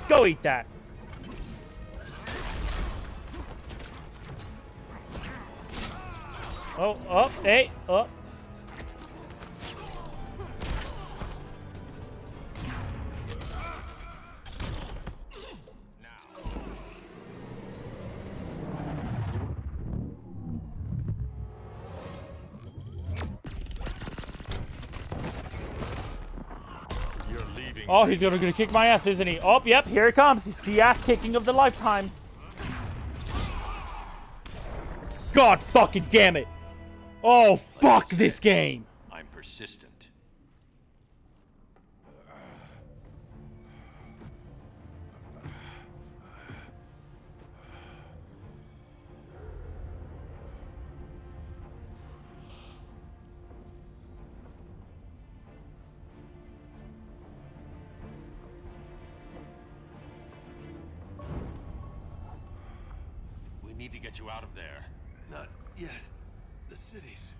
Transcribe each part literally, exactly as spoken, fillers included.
Go eat that. Oh, oh, hey, oh. Oh, he's gonna, gonna kick my ass, isn't he? Oh, yep, here it comes. It's the ass kicking of the lifetime. God fucking damn it. Oh, fuck this game. I'm persistent. We need to get you out of there. Not yet. The cities.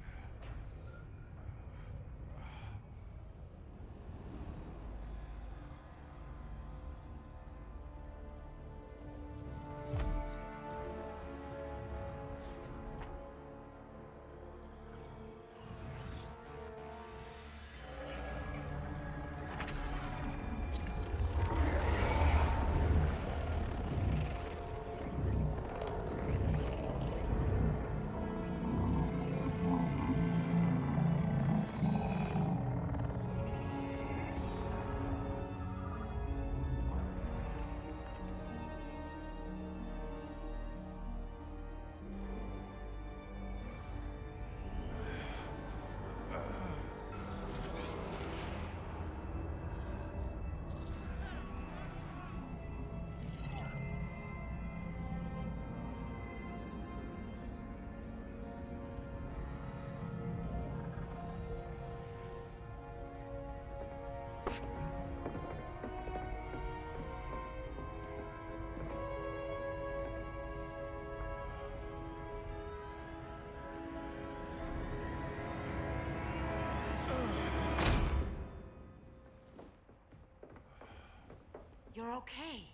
You're okay.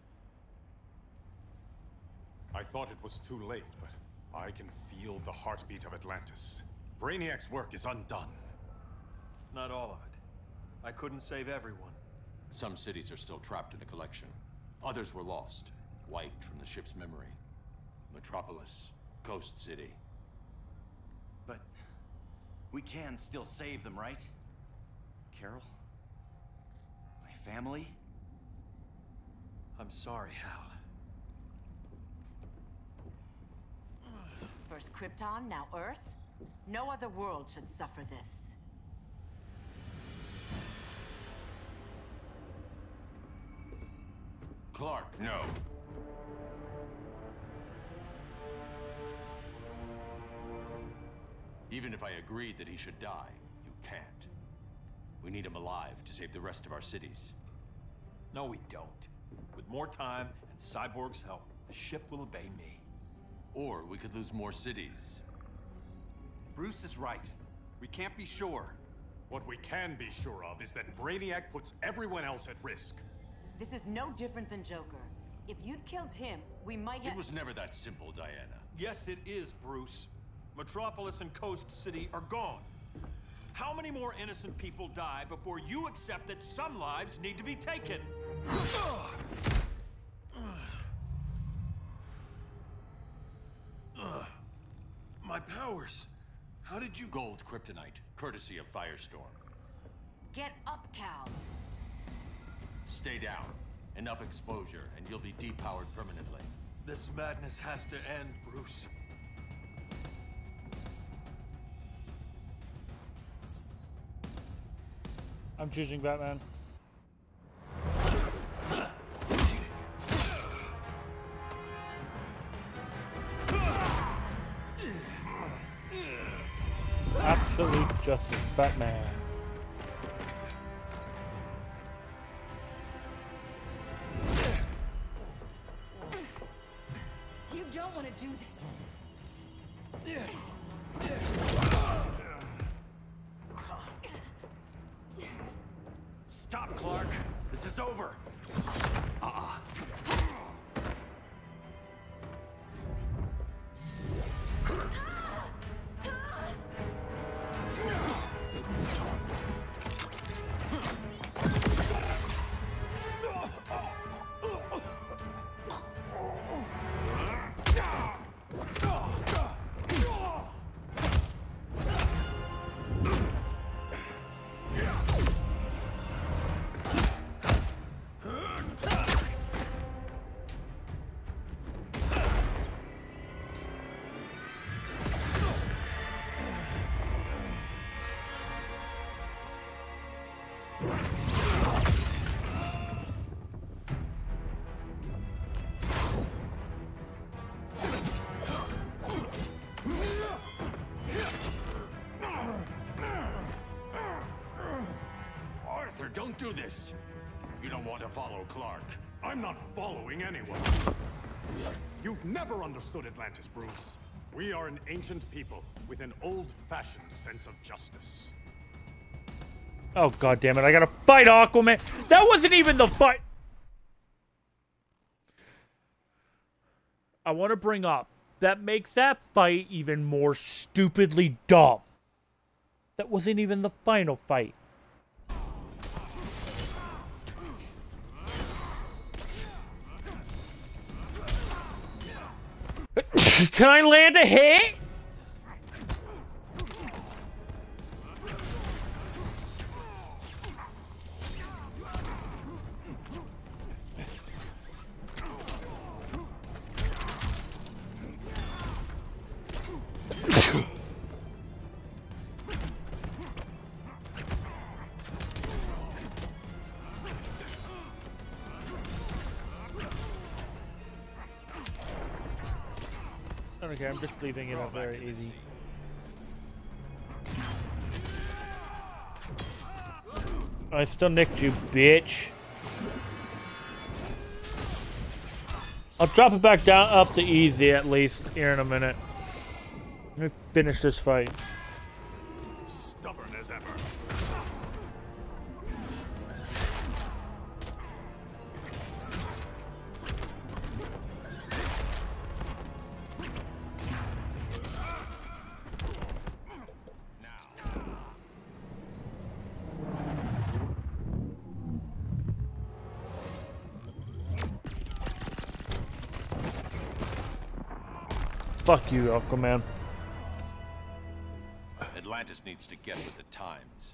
I thought it was too late, but I can feel the heartbeat of Atlantis. Brainiac's work is undone. Not all of it. I couldn't save everyone. Some cities are still trapped in the collection. Others were lost, wiped from the ship's memory. Metropolis, Coast City. But we can still save them, right? Carol? My family? I'm sorry, Hal. First Krypton, now Earth. No other world should suffer this. Clark, no. Even if I agreed that he should die, you can't. We need him alive to save the rest of our cities. No, we don't. With more time and Cyborg's help, the ship will obey me. Or we could lose more cities. Bruce is right. We can't be sure. What we can be sure of is that Brainiac puts everyone else at risk. This is no different than Joker. If you'd killed him, we might have— It was never that simple, Diana. Yes, it is, Bruce. Metropolis and Coast City are gone. How many more innocent people die before you accept that some lives need to be taken? My powers. How did you— Gold kryptonite, courtesy of Firestorm. Get up, Cal. Stay down. Enough exposure, and you'll be depowered permanently. This madness has to end, Bruce. I'm choosing Batman. Absolute justice, Batman. You don't want to do this. Stop, Clark. This is over. do this. You don't want to follow Clark. I'm not following anyone. You've never understood Atlantis, Bruce. We are an ancient people with an old-fashioned sense of justice. Oh, god damn it. I gotta fight Aquaman. That wasn't even the fight. I want to bring up that makes that fight even more stupidly dumb. That wasn't even the final fight. Can I land a hit? Okay, I'm just leaving it up very easy. I still nicked you, bitch. I'll drop it back down up to easy at least here in a minute. Let me finish this fight. Stubborn as ever. Fuck you, Aquaman. Atlantis needs to get with the times.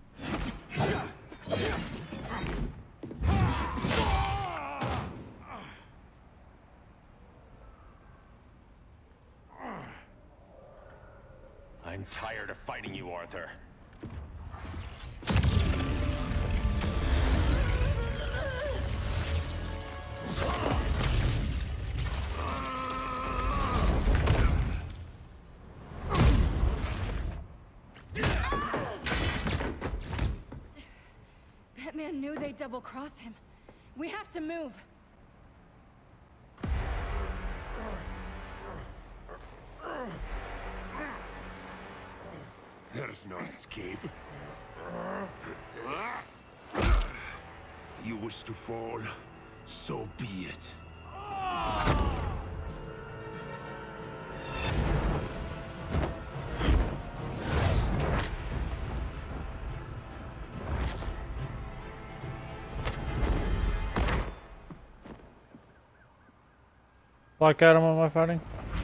I'm tired of fighting you, Arthur. Batman knew they'd double-cross him. We have to move. There's no escape. You wish to fall, so be it. Black Adam, am I fighting?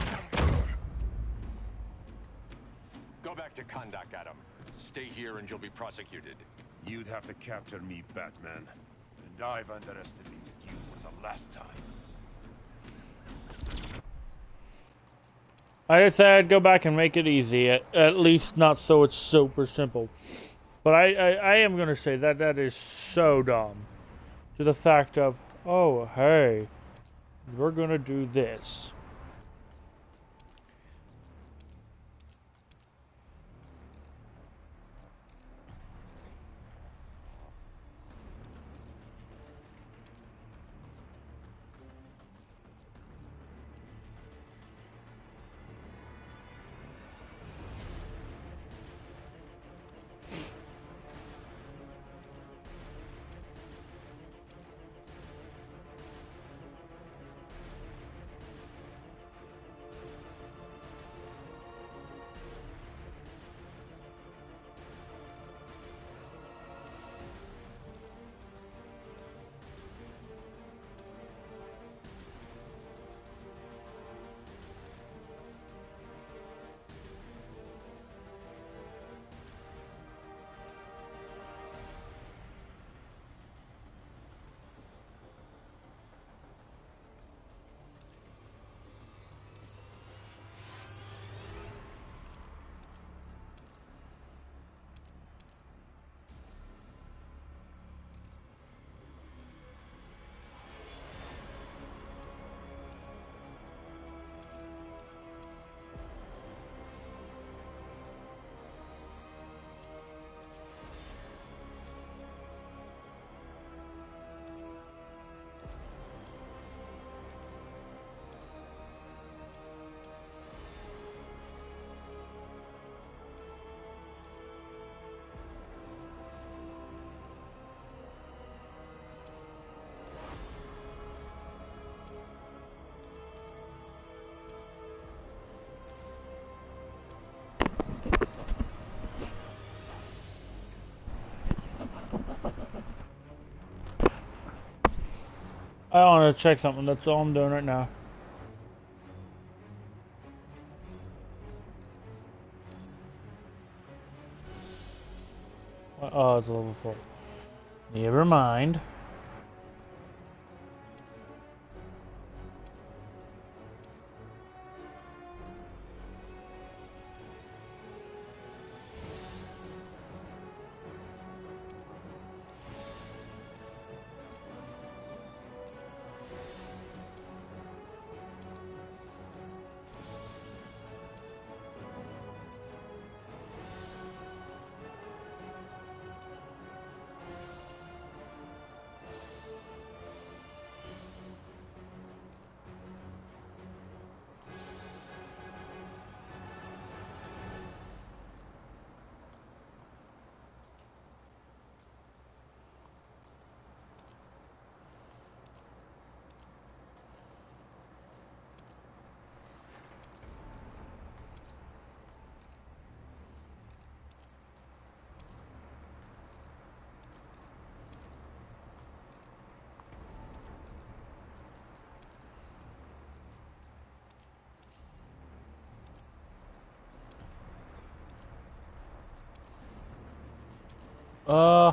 Go back to Kahndaq, Adam. Stay here and you'll be prosecuted. You'd have to capture me, Batman. And I've underestimated you for the last time. I did say I'd go back and make it easy. At, at least not so it's super simple. But I, I, I am going to say that that is so dumb. To the fact of, oh, hey, we're going to do this. I want to check something. That's all I'm doing right now. Oh, it's level four. Never mind. Uh...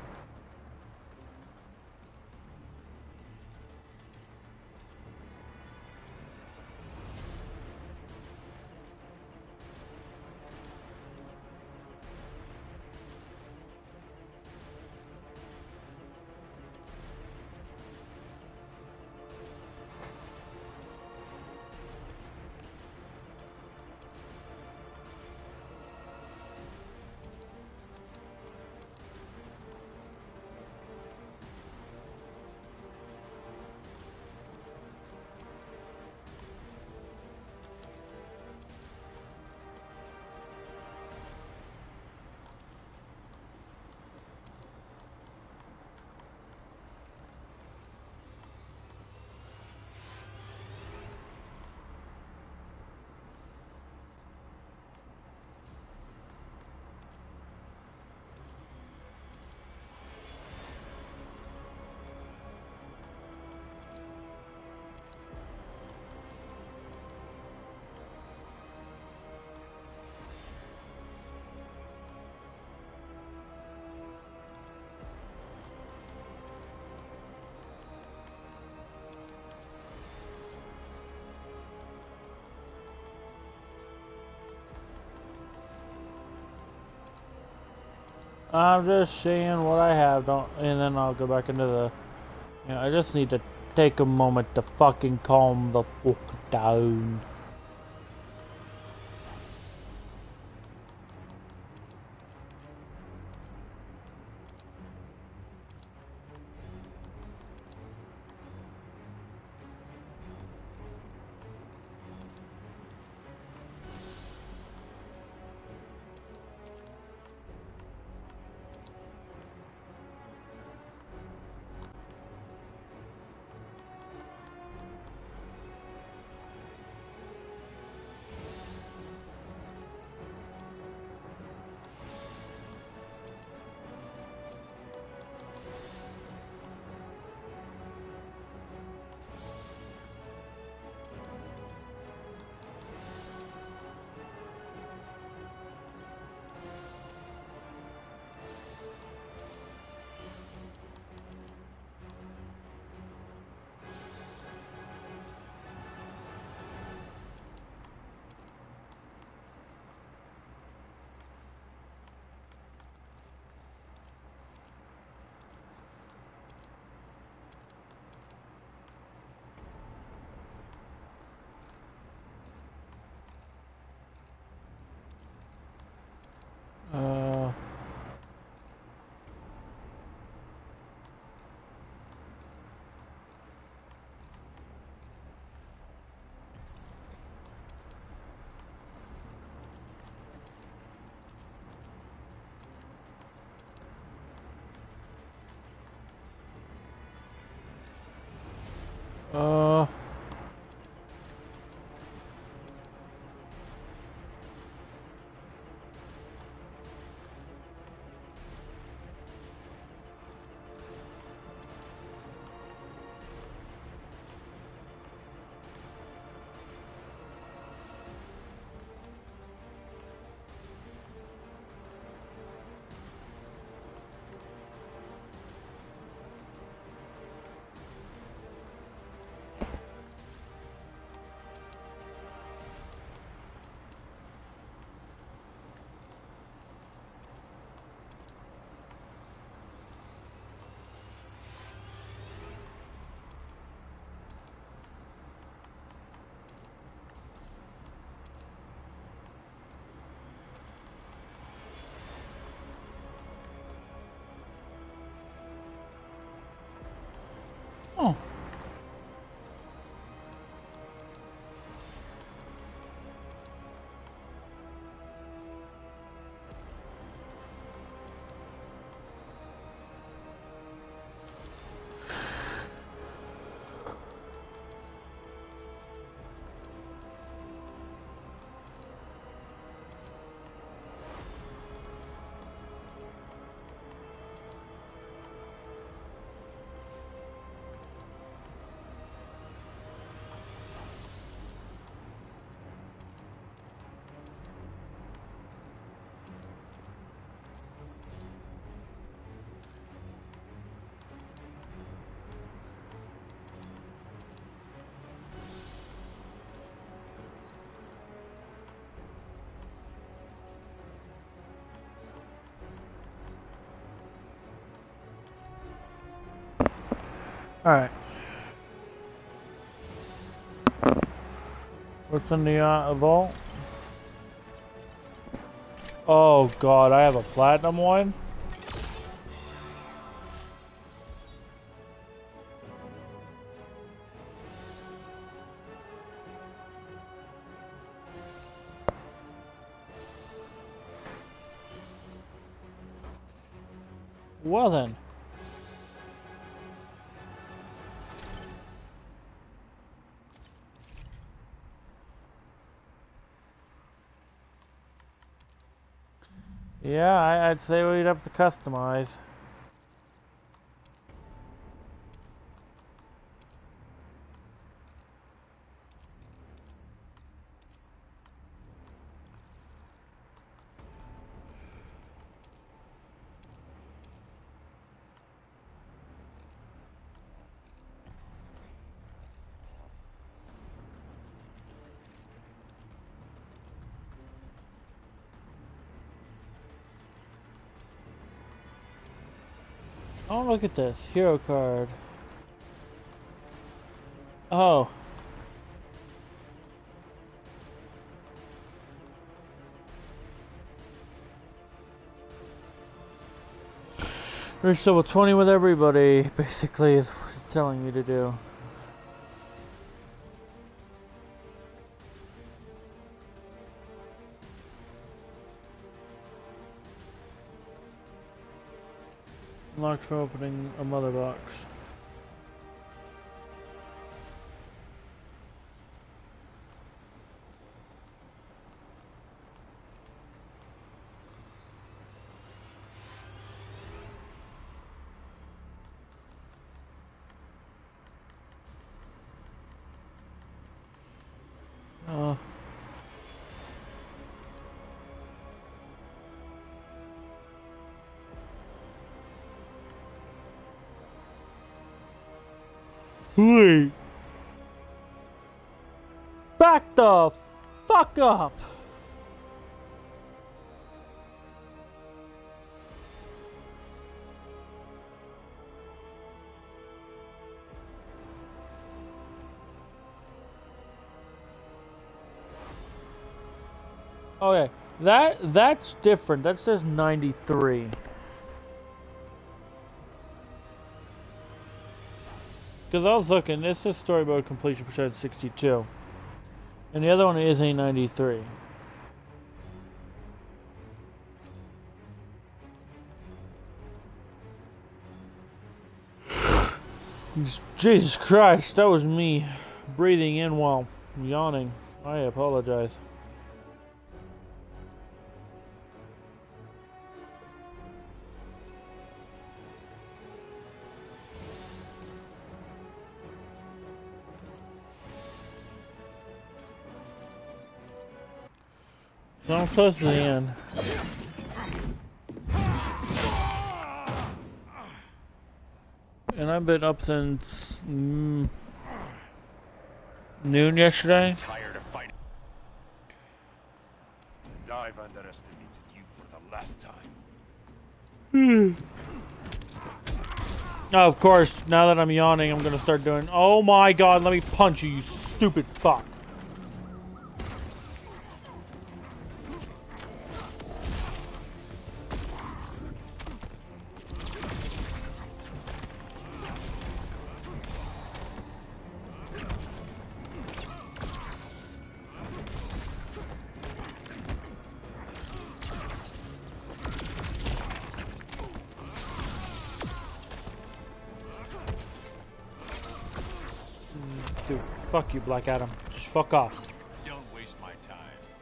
I'm just seeing what I have, don't, and then I'll go back into the, you know, I just need to take a moment to fucking calm the fuck down. Oh. Alright. What's in the uh, vault? Oh god, I have a platinum one? Well then. Yeah, I, I'd say we'd have to customize. Oh, look at this. Hero card. Oh. Reach level twenty with everybody, basically, is what it's telling me to do. Unlocked for opening a mother box. Uh. Wait. Back the fuck up. Okay, that that's different. That says ninety-three. Because I was looking, this is story mode completion percent sixty-two. And the other one is a ninety-three. Jesus Christ, that was me breathing in while yawning. I apologize. I'm close to the end. And I've been up since mm, noon yesterday. Tired of fighting. And I've underestimated you for the last time. Oh, of course, now that I'm yawning, I'm gonna start doing. Oh my god, let me punch you, you stupid fuck. Dude, fuck you, Black Adam. Just fuck off. Don't waste my time.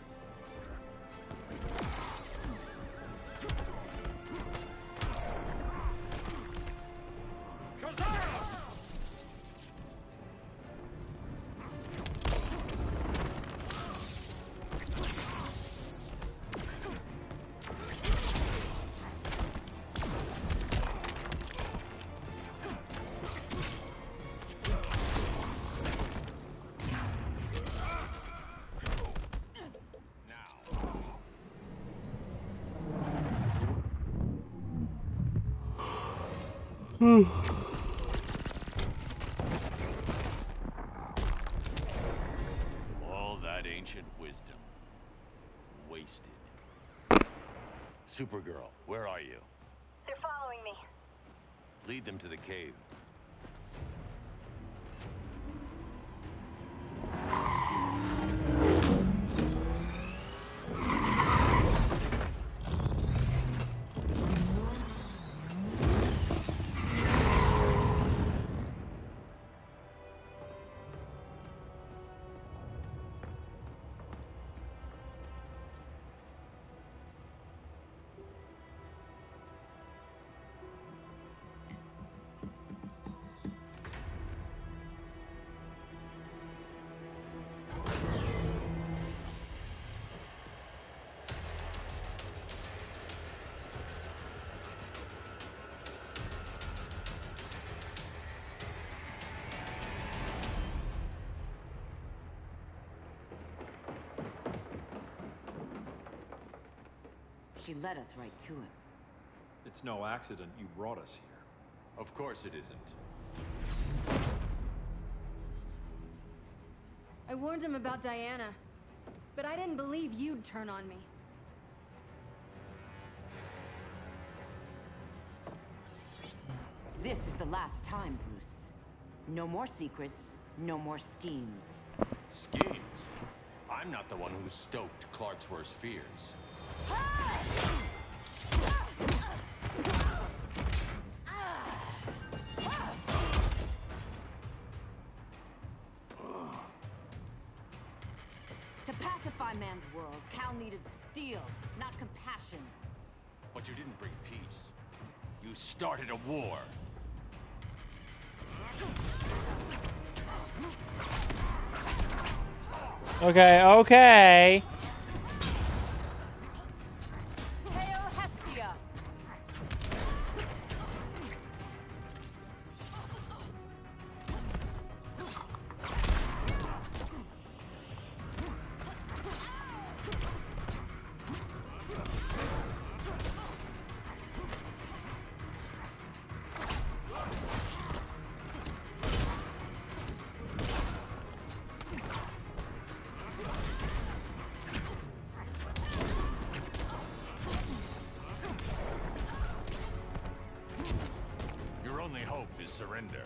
All that ancient wisdom. Wasted. Supergirl, where are you? They're following me. Lead them to the cave. She led us right to him. It's no accident you brought us here. Of course it isn't. I warned him about Diana, but I didn't believe you'd turn on me. This is the last time, Bruce. No more secrets, no more schemes. Schemes? I'm not the one who stoked Clark's worst fears. To pacify man's world, Cal needed steel, not compassion. But you didn't bring peace. You started a war. Okay, okay. Hail Hestia! Your only hope is surrender.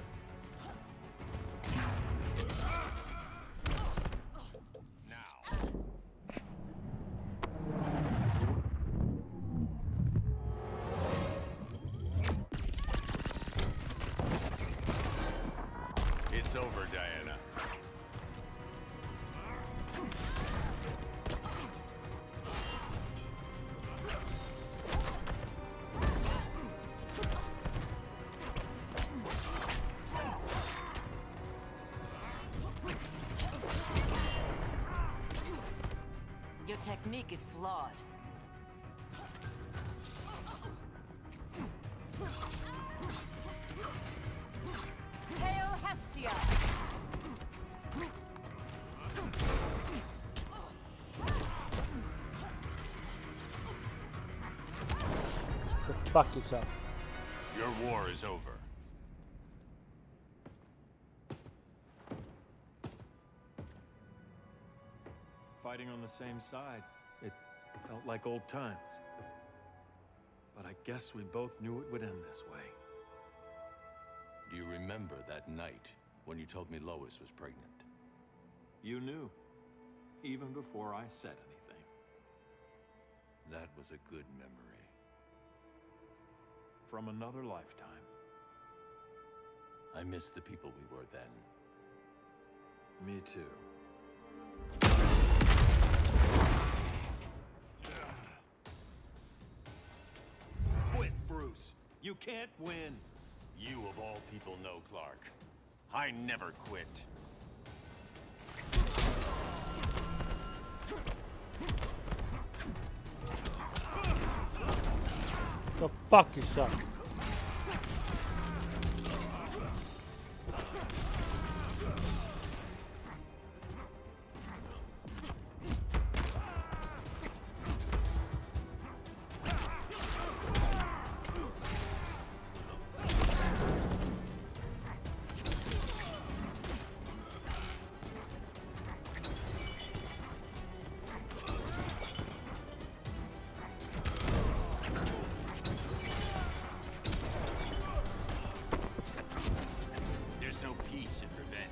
Now. It's over, Diana. Your technique is flawed. Hail Hestia! Go fuck yourself. Your war is over. Fighting on the same side, it felt like old times. But I guess we both knew it would end this way. Do you remember that night when you told me Lois was pregnant? You knew, even before I said anything. That was a good memory. From another lifetime. I miss the people we were then. Me too. Quit, Bruce. You can't win. You of all people know, Clark. I never quit. Go fuck yourself. There's no peace in revenge.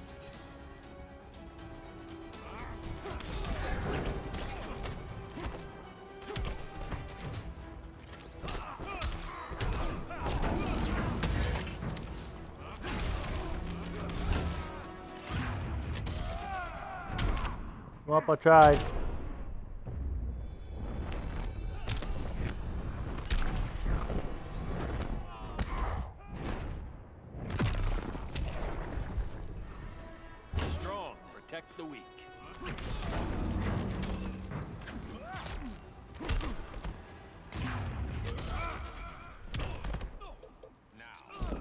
Well, I tried. Strong, protect the weak. Now.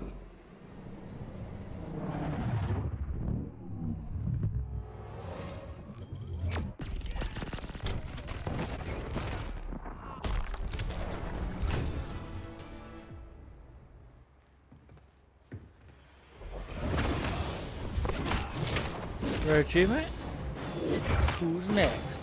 Your achievement? Who's next?